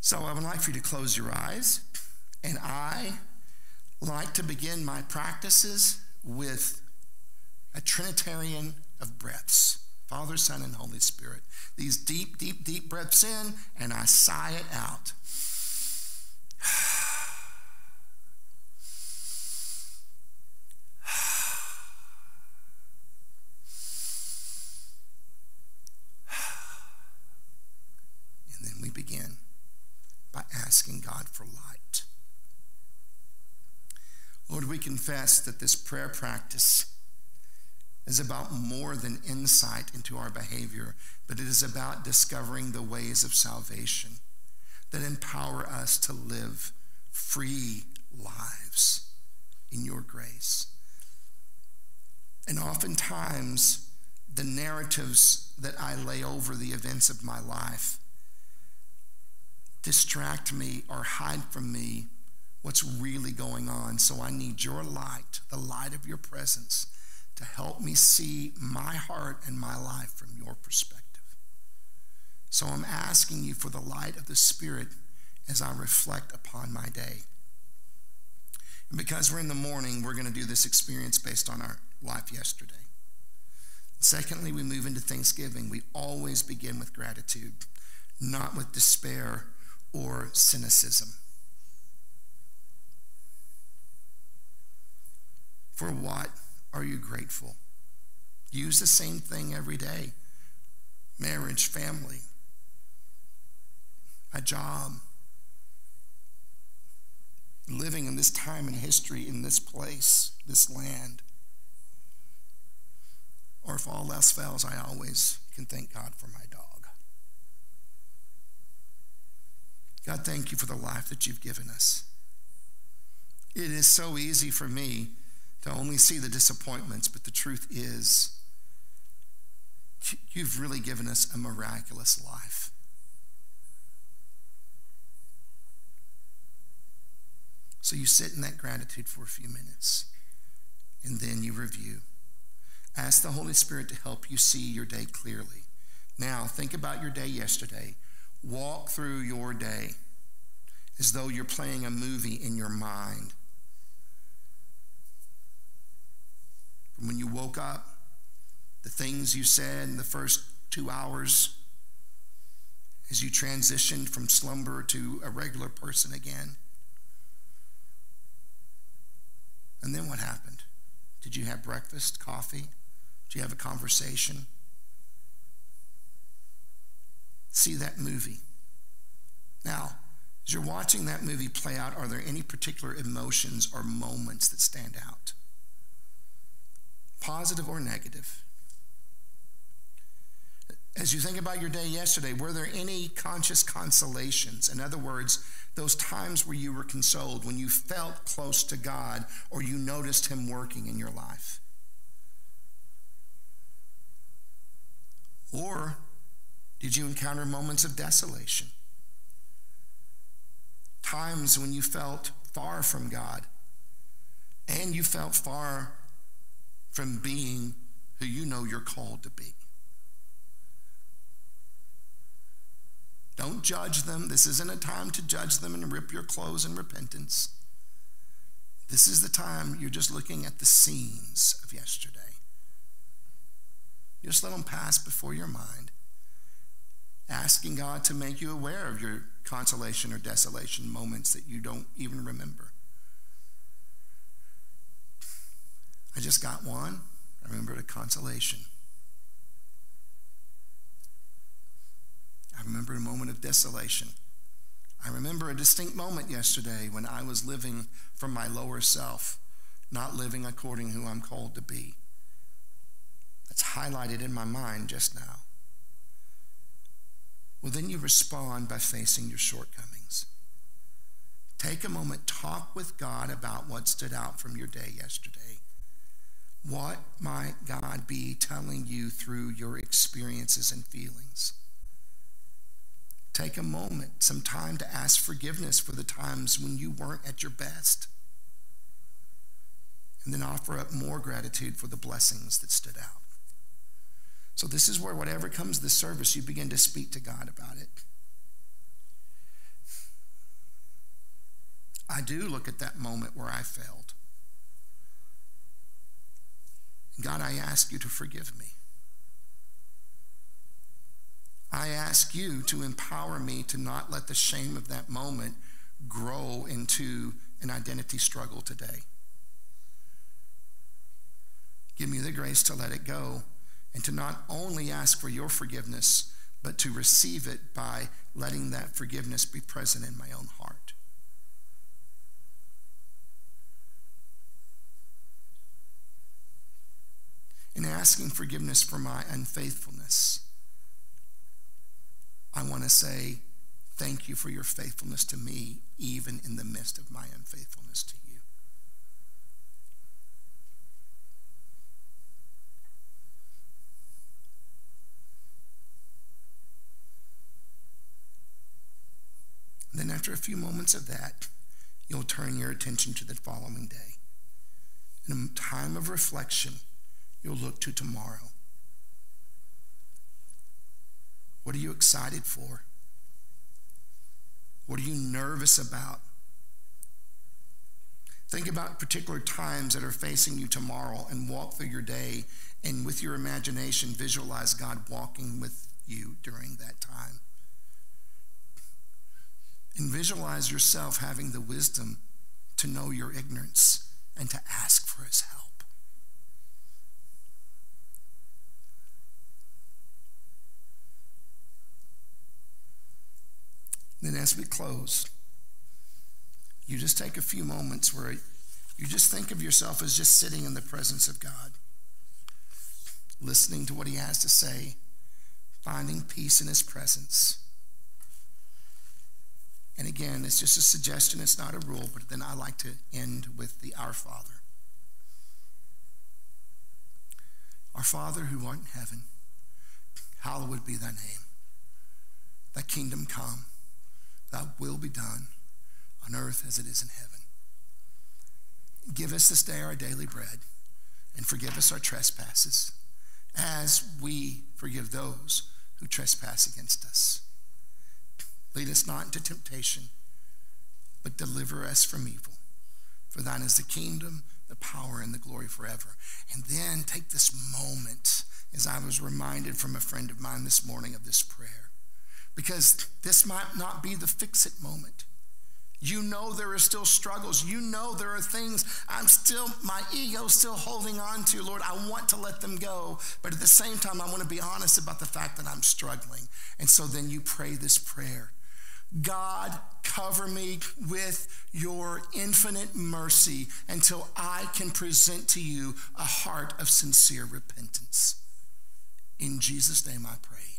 So I would like for you to close your eyes, and I like to begin my practices with a Trinitarian of breaths, Father, Son, and Holy Spirit. These deep, deep, deep breaths in, and I sigh it out. And then we begin by asking God for light. Lord, we confess that this prayer practice is about more than insight into our behavior, but it is about discovering the ways of salvation that empower us to live free lives in your grace. And oftentimes, the narratives that I lay over the events of my life distract me or hide from me what's really going on. So I need your light, the light of your presence, to help me see my heart and my life from your perspective. So I'm asking you for the light of the Spirit as I reflect upon my day. And because we're in the morning, we're going to do this experience based on our life yesterday. Secondly, we move into Thanksgiving. We always begin with gratitude, not with despair or cynicism. For what are you grateful? Use the same thing every day. Marriage, family, a job, living in this time in history, in this place, this land. Or if all else fails, I always can thank God for my dog. God, thank you for the life that you've given us. It is so easy for me to only see the disappointments, but the truth is, you've really given us a miraculous life. So you sit in that gratitude for a few minutes, and then you review. Ask the Holy Spirit to help you see your day clearly. Now, think about your day yesterday. Walk through your day as though you're playing a movie in your mind. From when you woke up, the things you said in the first 2 hours, as you transitioned from slumber to a regular person again. And then what happened? Did you have breakfast, coffee? Did you have a conversation? See that movie. Now, as you're watching that movie play out, are there any particular emotions or moments that stand out? Positive or negative? As you think about your day yesterday, were there any conscious consolations? In other words, those times where you were consoled, when you felt close to God or you noticed him working in your life? Or did you encounter moments of desolation? Times when you felt far from God and you felt far from being who you know you're called to be. Don't judge them. This isn't a time to judge them and rip your clothes in repentance. This is the time you're just looking at the scenes of yesterday. Just let them pass before your mind, asking God to make you aware of your consolation or desolation moments that you don't even remember. I just got one. I remembered a consolation. I remember a moment of desolation. I remember a distinct moment yesterday when I was living from my lower self, not living according to who I'm called to be. That's highlighted in my mind just now. Well, then you respond by facing your shortcomings. Take a moment, talk with God about what stood out from your day yesterday. What might God be telling you through your experiences and feelings? Take a moment, some time to ask forgiveness for the times when you weren't at your best. And then offer up more gratitude for the blessings that stood out. So this is where whatever comes to the service, you begin to speak to God about it. I do look at that moment where I failed. God, I ask you to forgive me. I ask you to empower me to not let the shame of that moment grow into an identity struggle today. Give me the grace to let it go and to not only ask for your forgiveness, but to receive it by letting that forgiveness be present in my own heart. In asking forgiveness for my unfaithfulness, I want to say thank you for your faithfulness to me, even in the midst of my unfaithfulness to you. And then after a few moments of that, you'll turn your attention to the following day. In a time of reflection, you'll look to tomorrow. What are you excited for? What are you nervous about? Think about particular times that are facing you tomorrow and walk through your day, and with your imagination, visualize God walking with you during that time. And visualize yourself having the wisdom to know your ignorance and to ask for his help. Then as we close, you just take a few moments where you just think of yourself as just sitting in the presence of God, listening to what he has to say, finding peace in his presence. And again, it's just a suggestion, it's not a rule, but then I like to end with the Our Father. Our Father who art in heaven, hallowed be thy name. Thy kingdom come. Thy will be done on earth as it is in heaven. Give us this day our daily bread, and forgive us our trespasses, as we forgive those who trespass against us. Lead us not into temptation, but deliver us from evil. For thine is the kingdom, the power, and the glory forever. And then take this moment, as I was reminded from a friend of mine this morning of this prayer. Because this might not be the fix-it moment. You know there are still struggles. You know there are things my ego's still holding on to. Lord, I want to let them go. But at the same time, I want to be honest about the fact that I'm struggling. And so then you pray this prayer. God, cover me with your infinite mercy until I can present to you a heart of sincere repentance. In Jesus' name I pray.